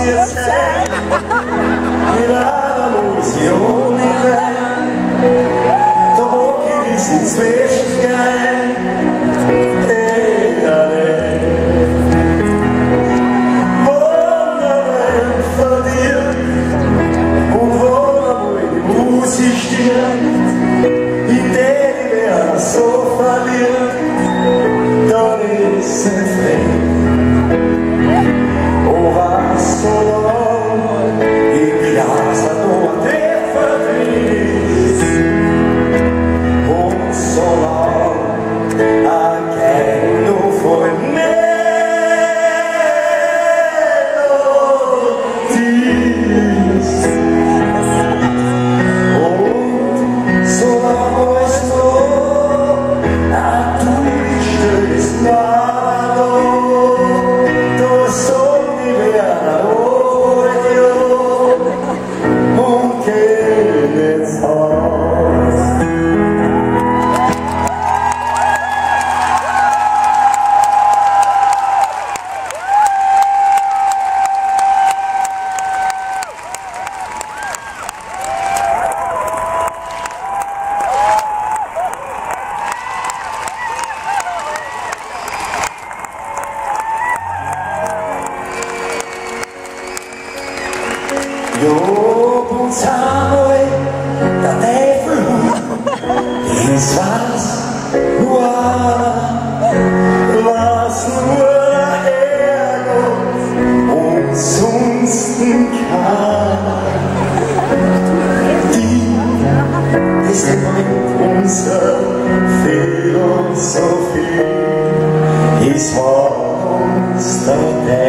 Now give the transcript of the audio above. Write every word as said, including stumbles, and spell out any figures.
wir sein, mit einer Illusion hinein, da wo gewiss ins Wesen gein, eh allein. Wunderwelt verliert und wo einmal die Musik stirbt, in der die Welt so verliert, dann ist es fremd. Oh, was so lang im Glas hat noch der Verdriss und so lang erkennt du voll Melodies und so lang als noch ein durchstößt Job und Samuel, der Teufel, das war's nur einer, was nur der Herrgott und sonst keiner. Die, das bringt unsere Philosophie, es war uns der Teufel.